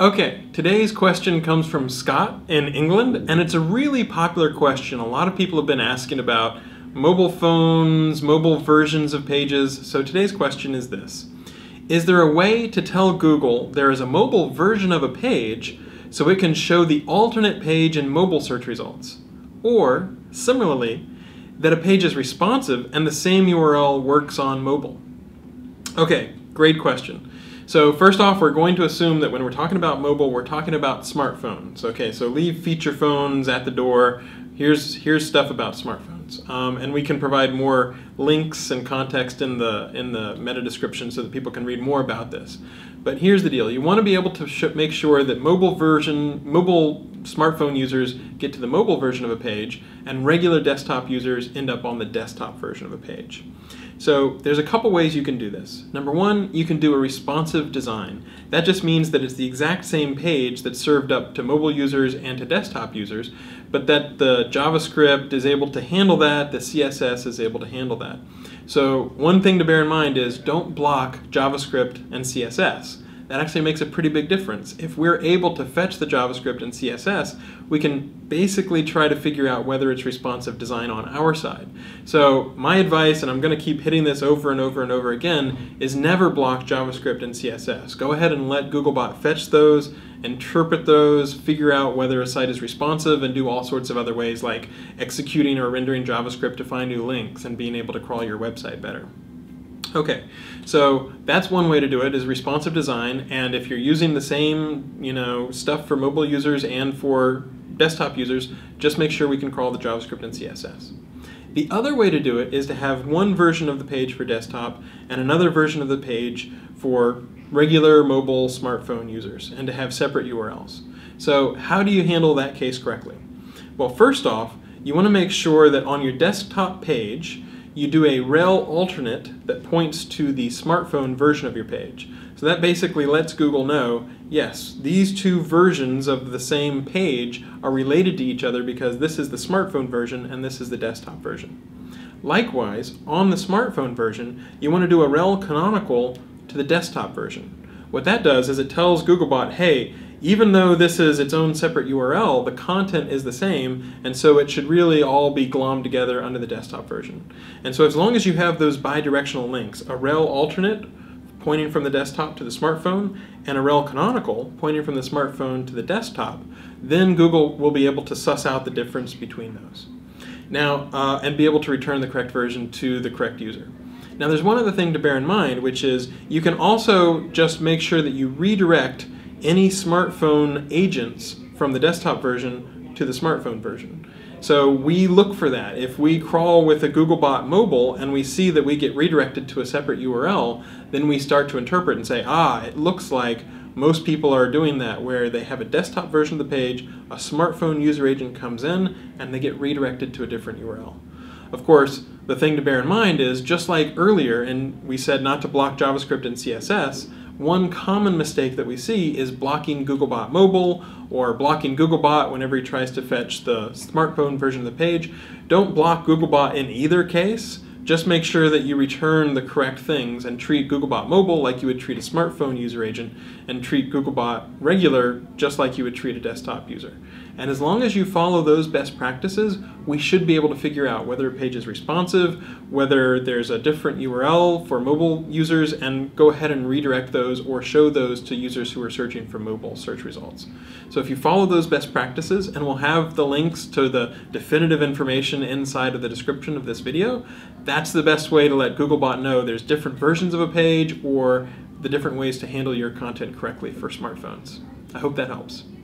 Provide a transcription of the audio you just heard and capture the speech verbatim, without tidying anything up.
Okay, today's question comes from Scott in England, and it's a really popular question. A lot of people have been asking about mobile phones, mobile versions of pages. So today's question is this: is there a way to tell Google there is a mobile version of a page so it can show the alternate page in mobile search results? Or, similarly, that a page is responsive and the same U R L works on mobile? Okay, great question. So first off, we're going to assume that when we're talking about mobile, we're talking about smartphones. Okay, so leave feature phones at the door. Here's, here's stuff about smartphones. Um, and we can provide more links and context in the, in the meta description so that people can read more about this. But here's the deal. You want to be able to sh make sure that mobile version, mobile smartphone users get to the mobile version of a page and regular desktop users end up on the desktop version of a page. So there's a couple ways you can do this. Number one, you can do a responsive design. That just means that it's the exact same page that's served up to mobile users and to desktop users, but that the JavaScript is able to handle that, the C S S is able to handle that. So one thing to bear in mind is don't block JavaScript and C S S. That actually makes a pretty big difference. If we're able to fetch the JavaScript and C S S, we can basically try to figure out whether it's responsive design on our side. So my advice, and I'm going to keep hitting this over and over and over again, is never block JavaScript and C S S. Go ahead and let Googlebot fetch those, interpret those, figure out whether a site is responsive, and do all sorts of other ways like executing or rendering JavaScript to find new links and being able to crawl your website better. Okay, so that's one way to do it, is responsive design, and if you're using the same, you know, stuff for mobile users and for desktop users, just make sure we can crawl the JavaScript and C S S. The other way to do it is to have one version of the page for desktop and another version of the page for regular mobile smartphone users, and to have separate U R Ls. So how do you handle that case correctly? Well, first off, you want to make sure that on your desktop page you do a rel alternate that points to the smartphone version of your page. So that basically lets Google know, yes, these two versions of the same page are related to each other because this is the smartphone version and this is the desktop version. Likewise, on the smartphone version, you want to do a rel canonical to the desktop version. What that does is it tells Googlebot, hey, even though this is its own separate U R L, the content is the same, and so it should really all be glommed together under the desktop version. And so as long as you have those bidirectional links, a rel alternate pointing from the desktop to the smartphone, and a rel canonical pointing from the smartphone to the desktop, then Google will be able to suss out the difference between those. Now, uh, and be able to return the correct version to the correct user. Now there's one other thing to bear in mind, which is you can also just make sure that you redirect any smartphone agents from the desktop version to the smartphone version. So we look for that. If we crawl with a Googlebot mobile and we see that we get redirected to a separate U R L, then we start to interpret and say, ah, it looks like most people are doing that, where they have a desktop version of the page, a smartphone user agent comes in, and they get redirected to a different U R L. Of course, the thing to bear in mind is, just like earlier, and we said not to block JavaScript and C S S, one common mistake that we see is blocking Googlebot mobile or blocking Googlebot whenever he tries to fetch the smartphone version of the page. Don't block Googlebot in either case. Just make sure that you return the correct things and treat Googlebot mobile like you would treat a smartphone user agent, and treat Googlebot regular just like you would treat a desktop user. And as long as you follow those best practices, we should be able to figure out whether a page is responsive, whether there's a different U R L for mobile users, and go ahead and redirect those or show those to users who are searching for mobile search results. So if you follow those best practices, and we'll have the links to the definitive information inside of the description of this video, that's the best way to let Googlebot know there's different versions of a page or the different ways to handle your content correctly for smartphones. I hope that helps.